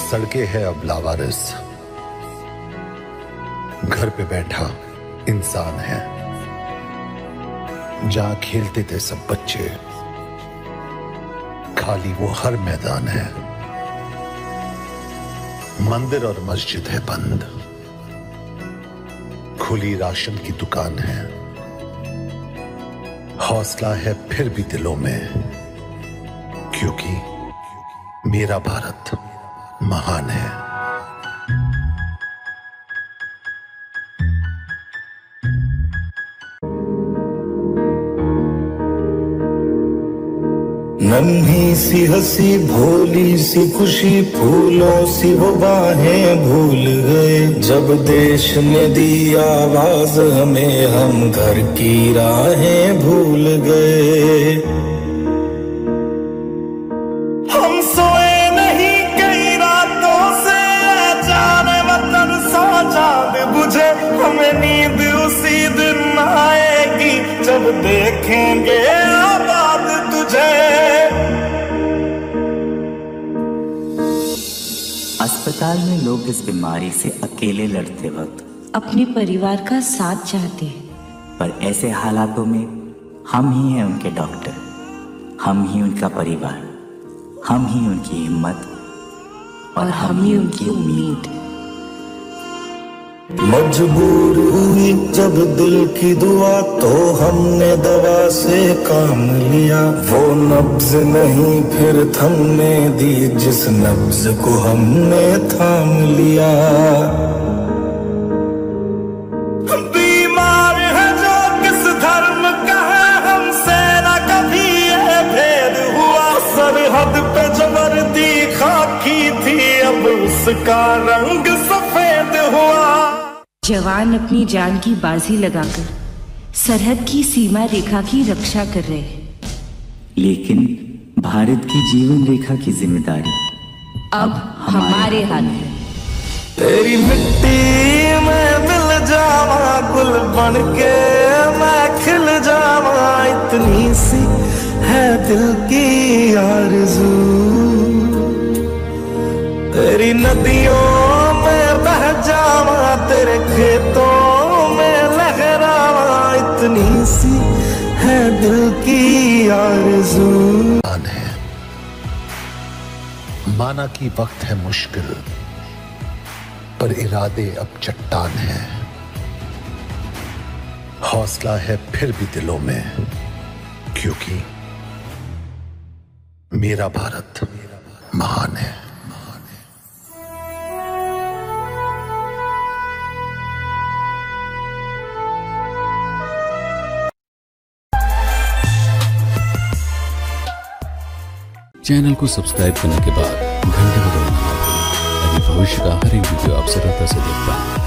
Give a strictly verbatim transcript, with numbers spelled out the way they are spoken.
सड़के है अब लावारिस, घर पे बैठा इंसान है। जहां खेलते थे सब बच्चे, खाली वो हर मैदान है। मंदिर और मस्जिद है बंद, खुली राशन की दुकान है। हौसला है फिर भी दिलों में, क्योंकि मेरा भारत महान है। नन्ही सी हंसी भोली सी खुशी, फूलों सी वो बाहें भूल गए। जब देश ने दी आवाज हमें, हम घर की राहें भूल गए। हम सोए नहीं कई रातों से, जाने वतन सा चांद बुझे। हमें नींद उसी दिन आएगी जब देखेंगे आबाद तुझे। अस्पताल में लोग इस बीमारी से अकेले लड़ते वक्त अपने परिवार का साथ चाहते हैं, पर ऐसे हालातों में हम ही हैं उनके डॉक्टर, हम ही उनका परिवार, हम ही उनकी हिम्मत और, और हम ही उनकी उम्मीद। मजबूर हुई जब दिल की दुआ, तो हमने दवा से काम लिया। वो नब्ज नहीं फिर थमने दी, जिस नब्ज को हमने थाम लिया। बीमार है जो किस धर्म का है, हमसे न कभी ये भेद हुआ। सरहद पे जो वर्दी खाकी थी, अब उसका रंग सफेद हुआ। जवान अपनी जान की बाजी लगाकर सरहद की सीमा रेखा की रक्षा कर रहे हैं, लेकिन भारत की जीवन रेखा की जिम्मेदारी अब हमारे हाथ है। तेरी मिट्टी में मिल जावा, गुल बन के मैं खिल जावा। इतनी सी है दिल की आरज़ू, तेरी नदियों में बह जावा, तेरे खेतों में लहरावा। इतनी सी है दिल की आरज़ू। है माना कि वक्त है मुश्किल, पर इरादे अब चट्टान है। हौसला है फिर भी दिलों में, क्योंकि मेरा भारत महान है। चैनल को सब्सक्राइब करने के बाद घंटे को दबाना ना भूलें, ताकि भविष्य का हर एक वीडियो आप सरलता से देख पाएं।